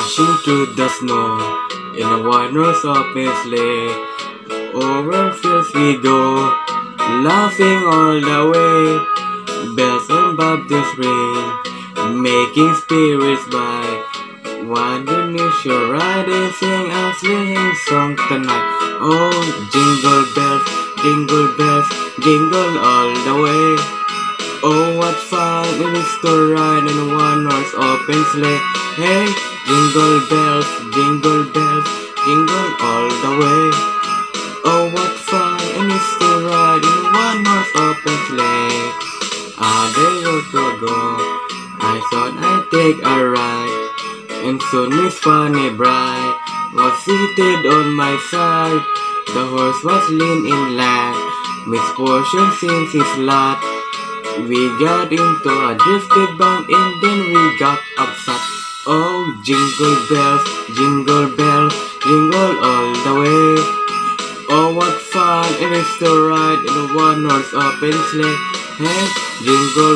dashing through the snow in a one-horse open sleigh. Over fields we go, laughing all the way. Bells on bobtails ring, making spirits bright. Wondering if you'll ride and sing a swinging song tonight. Oh, jingle bells, jingle all the way. Oh, what fun it is to ride in a one-horse open sleigh. Hey, jingle bells, jingle all the way. Oh, what fun it is to ride in a one-horse open sleigh. A day or two ago, I thought I'd take a ride, and soon Miss Fanny Bright was seated on my side. The horse was lean in line, misfortune seems his lot. We got into a drifted bank and then we got upset. Oh, jingle bells, jingle all the way. Oh, what fun it is to ride in a one-horse open sleigh. Hey, jingle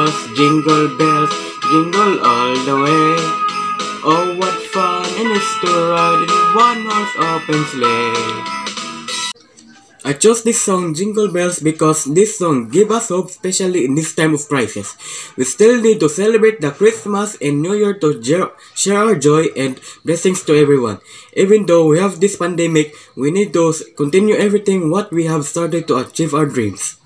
jingle all the way. Oh, what fun it is to ride in a one-horse open sleigh. I chose this song Jingle Bells because this song gives us hope, especially in this time of crisis. We still need to celebrate the Christmas and New Year to share our joy and blessings to everyone. Even though we have this pandemic, we need to continue everything what we have started to achieve our dreams.